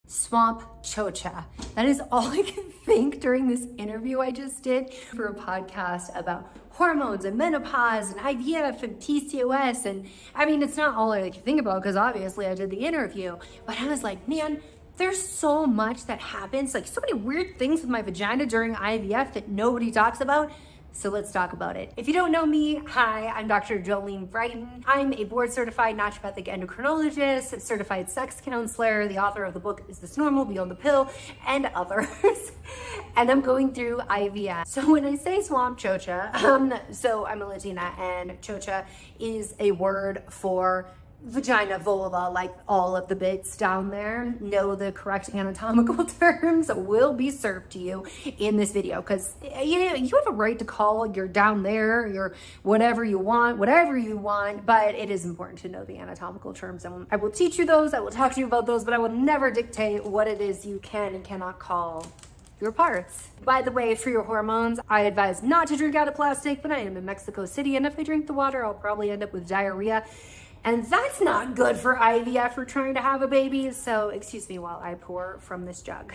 Swamp chocha. That is all I can think during this interview I just did for a podcast about hormones and menopause and IVF and PCOS. And I mean, it's not all I can think about because obviously I did the interview, but I was like, man, there's so much that happens, like so many weird things with my vagina during IVF that nobody talks about. So let's talk about it. If you don't know me, hi, I'm Dr. Jolene Brighton. I'm a board certified naturopathic endocrinologist, a certified sex counselor, the author of the book, Is This Normal? Beyond the Pill, and others. And I'm going through IVF. So when I say swamp chocha, so I'm a Latina and chocha is a word for vagina, vulva, like all of the bits down there. Know the correct anatomical terms will be served to you in this video because you have a right to call your down there, your whatever you want, but it is important to know the anatomical terms. And I will teach you those, I will talk to you about those, but I will never dictate what it is you can and cannot call your parts. By the way, for your hormones, I advise not to drink out of plastic, but I am in Mexico City, and if I drink the water, I'll probably end up with diarrhea. And that's not good for IVF or trying to have a baby. So excuse me while I pour from this jug.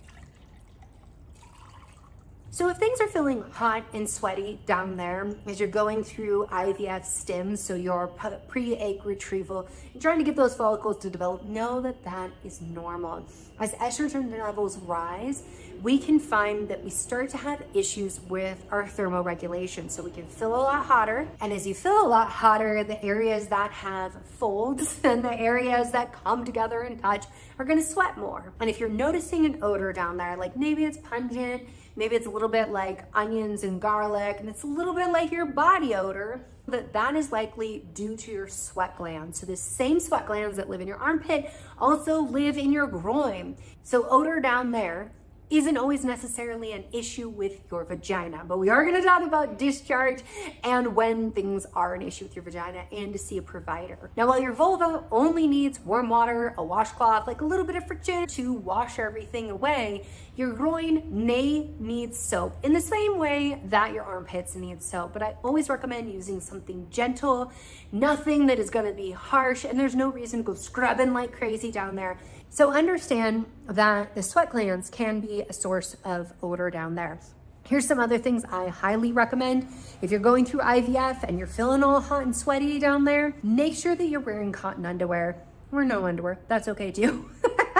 So if things are feeling hot and sweaty down there as you're going through IVF stims, so your pre-egg retrieval, you're trying to get those follicles to develop, know that that is normal. As estrogen levels rise, we can find that we start to have issues with our thermoregulation. So we can feel a lot hotter. And as you feel a lot hotter, the areas that have folds and the areas that come together and touch are gonna sweat more. And if you're noticing an odor down there, like maybe it's pungent, maybe it's a little bit like onions and garlic, and it's a little bit like your body odor, that is likely due to your sweat glands. So the same sweat glands that live in your armpit also live in your groin. So odor down there isn't always necessarily an issue with your vagina, but we are going to talk about discharge and when things are an issue with your vagina and to see a provider. Now, while your vulva only needs warm water, a washcloth, like a little bit of friction to wash everything away, your groin may need soap in the same way that your armpits need soap. But I always recommend using something gentle, nothing that is going to be harsh, and there's no reason to go scrubbing like crazy down there. So understand that the sweat glands can be a source of odor down there. Here's some other things I highly recommend. If you're going through IVF and you're feeling all hot and sweaty down there, make sure that you're wearing cotton underwear or no underwear. That's okay too.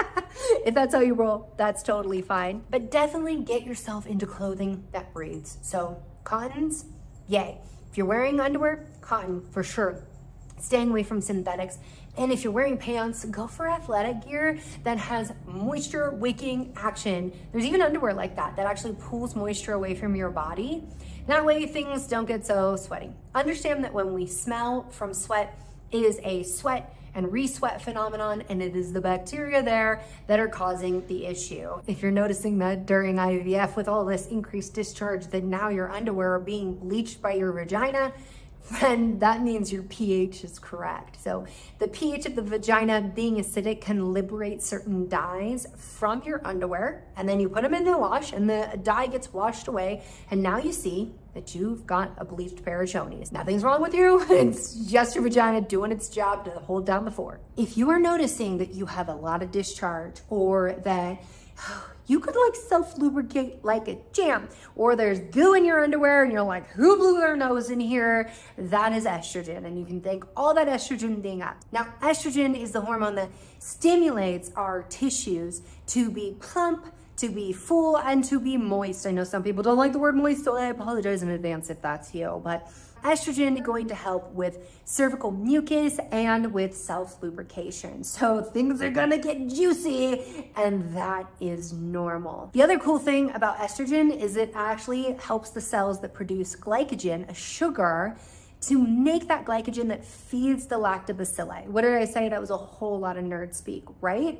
If that's how you roll, that's totally fine. But definitely get yourself into clothing that breathes. So cottons, yay. If you're wearing underwear, cotton for sure. Staying away from synthetics. And if you're wearing pants, go for athletic gear that has moisture wicking action. There's even underwear like that actually pulls moisture away from your body. That way things don't get so sweaty. Understand that when we smell from sweat, it is a sweat and re-sweat phenomenon, and it is the bacteria there that are causing the issue. If you're noticing that during IVF with all this increased discharge, that now your underwear are being bleached by your vagina, then that means your pH is correct. So the pH of the vagina being acidic can liberate certain dyes from your underwear, and then you put them in the wash and the dye gets washed away, and now you see that you've got a bleached pair of chonies. Nothing's wrong with you. It's just your vagina doing its job to hold down the fort. If you are noticing that you have a lot of discharge, or that you could like self-lubricate like a champ, or there's goo in your underwear and you're like, who blew their nose in here? That is estrogen, and you can thank all that estrogen being up. Now, estrogen is the hormone that stimulates our tissues to be plump, to be full, and to be moist. I know some people don't like the word moist, so I apologize in advance if that's you, but estrogen is going to help with cervical mucus and with self-lubrication. So things are gonna get juicy, and that is normal. The other cool thing about estrogen is it actually helps the cells that produce glycogen, a sugar, to make that glycogen that feeds the lactobacilli. What did I say? That was a whole lot of nerd speak, right?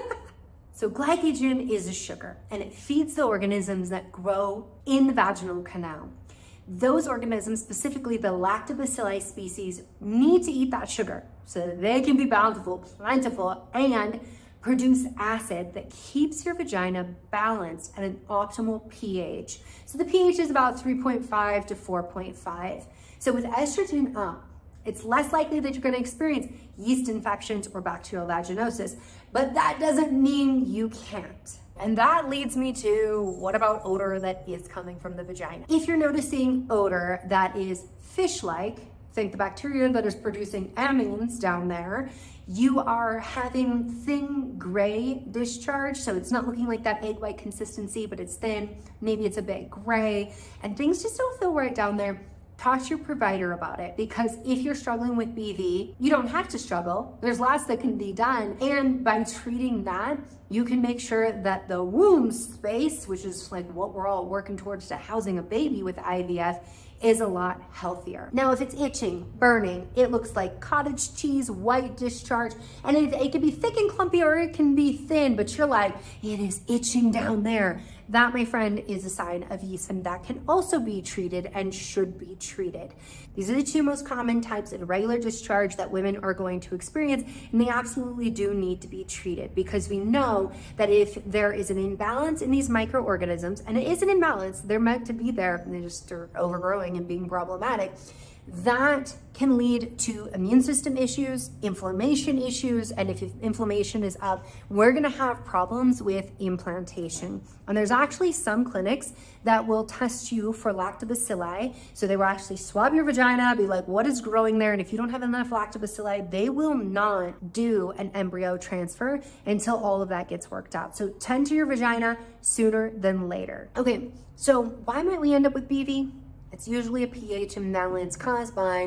So glycogen is a sugar, and it feeds the organisms that grow in the vaginal canal. Those organisms, specifically the lactobacilli species, need to eat that sugar so that they can be bountiful, plentiful, and produce acid that keeps your vagina balanced at an optimal pH. So the pH is about 3.5 to 4.5. So with estrogen up, it's less likely that you're going to experience yeast infections or bacterial vaginosis. but that doesn't mean you can't. And that leads me to, what about odor that is coming from the vagina? If you're noticing odor that is fish-like, think the bacteria that is producing amines down there, you are having thin gray discharge, so it's not looking like that egg white consistency, but it's thin, maybe it's a bit gray, and things just don't feel right down there, talk to your provider about it, because if you're struggling with BV, you don't have to struggle. There's lots that can be done. And by treating that, you can make sure that the womb space, which is like what we're all working towards to housing a baby with IVF, is a lot healthier. Now, if it's itching, burning, it looks like cottage cheese, white discharge, and it can be thick and clumpy or it can be thin, but you're like, it is itching down there. That, my friend, is a sign of yeast, and that can also be treated and should be treated. These are the two most common types of irregular discharge that women are going to experience, and they absolutely do need to be treated, because we know that if there is an imbalance in these microorganisms, and it is an imbalance, they're meant to be there, and they're overgrowing and being problematic, that can lead to immune system issues, inflammation issues, and if inflammation is up, we're gonna have problems with implantation. And there's actually some clinics that will test you for lactobacilli. So they will actually swab your vagina, be like, what is growing there? And if you don't have enough lactobacilli, they will not do an embryo transfer until all of that gets worked out. So tend to your vagina sooner than later. Okay, so why might we end up with BV? It's usually a pH imbalance caused by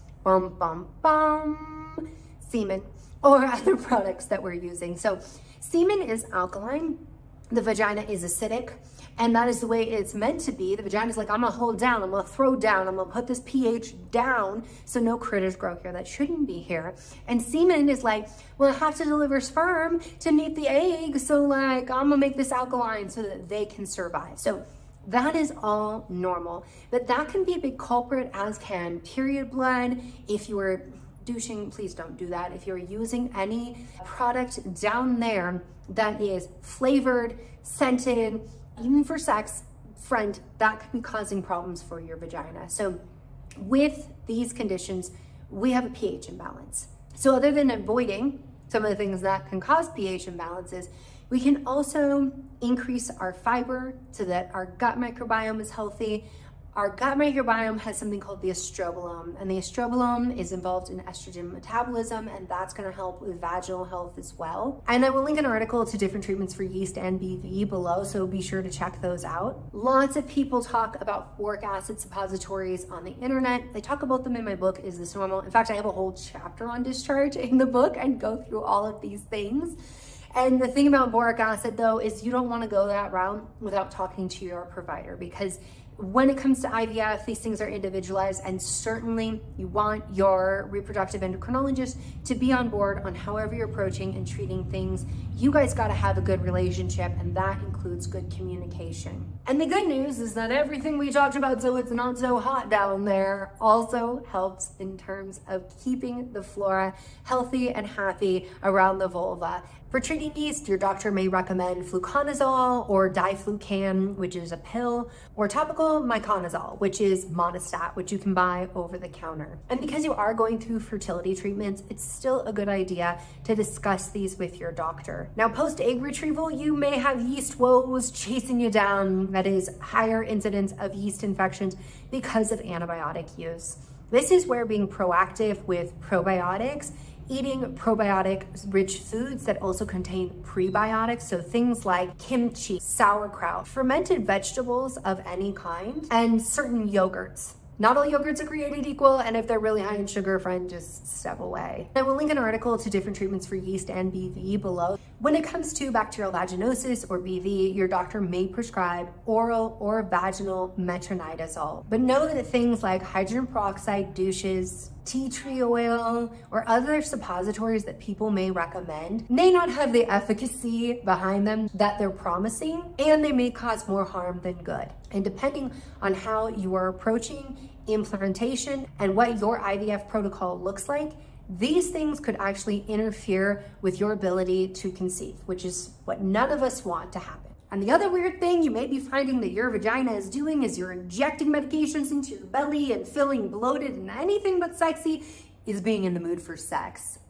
semen or other products that we're using. So semen is alkaline, the vagina is acidic, and that is the way it's meant to be. The vagina is like, I'm gonna hold down, I'm gonna throw down, I'm gonna put this pH down so no critters grow here that shouldn't be here. And semen is like, well, I have to deliver sperm to meet the egg, so like, I'm gonna make this alkaline so that they can survive. So that is all normal, but that can be a big culprit, as can period blood. If you are douching, please don't do that. If you're using any product down there that is flavored, scented, even for sex, friend, that could be causing problems for your vagina. So with these conditions, we have a pH imbalance. So other than avoiding some of the things that can cause pH imbalances, we can also increase our fiber so that our gut microbiome is healthy. Our gut microbiome has something called the estrobolome, and the estrobolome is involved in estrogen metabolism, and that's gonna help with vaginal health as well. And I will link an article to different treatments for yeast and BV below, so be sure to check those out. Lots of people talk about boric acid suppositories on the internet. I talk about them in my book, Is This Normal? In fact, I have a whole chapter on discharge in the book and go through all of these things. And the thing about boric acid, though, is you don't want to go that route without talking to your provider, because when it comes to IVF, these things are individualized, and certainly you want your reproductive endocrinologist to be on board on however you're approaching and treating things. You guys got to have a good relationship, and that includes good communication. And the good news is that everything we talked about, so it's not so hot down there, also helps in terms of keeping the flora healthy and happy around the vulva. For treating yeast, your doctor may recommend fluconazole or diflucan, which is a pill, or topical miconazole, which is monostat, which you can buy over the counter. And because you are going through fertility treatments, it's still a good idea to discuss these with your doctor. Now, post-egg retrieval, you may have yeast woes chasing you down. That is higher incidence of yeast infections because of antibiotic use. This is where being proactive with probiotics, eating probiotic-rich foods that also contain prebiotics, so things like kimchi, sauerkraut, fermented vegetables of any kind, and certain yogurts. Not all yogurts are created equal, and if they're really high in sugar, friend, just step away. I will link an article to different treatments for yeast and BV below. When it comes to bacterial vaginosis or BV, your doctor may prescribe oral or vaginal metronidazole. But know that things like hydrogen peroxide douches, tea tree oil, or other suppositories that people may recommend may not have the efficacy behind them that they're promising, and they may cause more harm than good. And depending on how you are approaching implantation and what your IVF protocol looks like, these things could actually interfere with your ability to conceive, which is what none of us want to happen. And the other weird thing you may be finding that your vagina is doing is you're injecting medications into your belly and feeling bloated and anything but sexy is being in the mood for sex.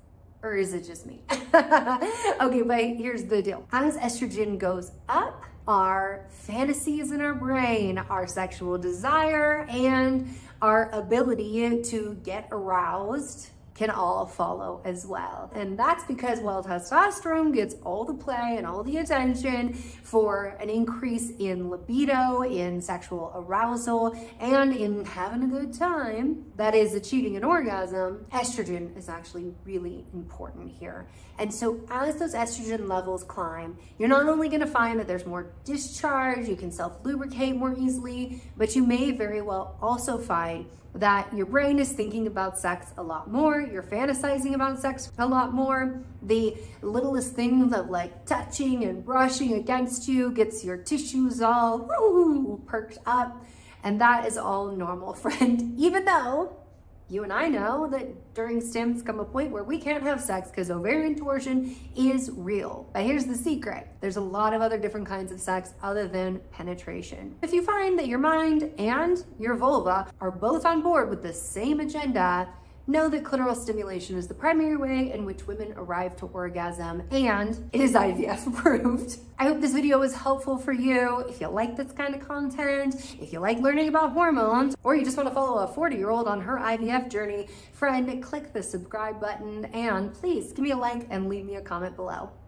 Or is it just me? Okay, but here's the deal. As estrogen goes up, our fantasies in our brain, our sexual desire, and our ability to get aroused can all follow as well. And that's because, well, testosterone gets all the play and all the attention for an increase in libido, in sexual arousal, and in having a good time, that is achieving an orgasm. Estrogen is actually really important here. And so as those estrogen levels climb, you're not only gonna find that there's more discharge, you can self-lubricate more easily, but you may very well also find that your brain is thinking about sex a lot more, you're fantasizing about sex a lot more. The littlest things of like touching and brushing against you gets your tissues all perked up, and that is all normal, friend, even though you and I know that during stims come a point where we can't have sex because ovarian torsion is real. But here's the secret. There's a lot of other different kinds of sex other than penetration. If you find that your mind and your vulva are both on board with the same agenda, know that clitoral stimulation is the primary way in which women arrive to orgasm, and it is IVF approved. I hope this video was helpful for you. If you like this kind of content, if you like learning about hormones, or you just want to follow a 40-year-old on her IVF journey, friend, click the subscribe button, and please give me a like and leave me a comment below.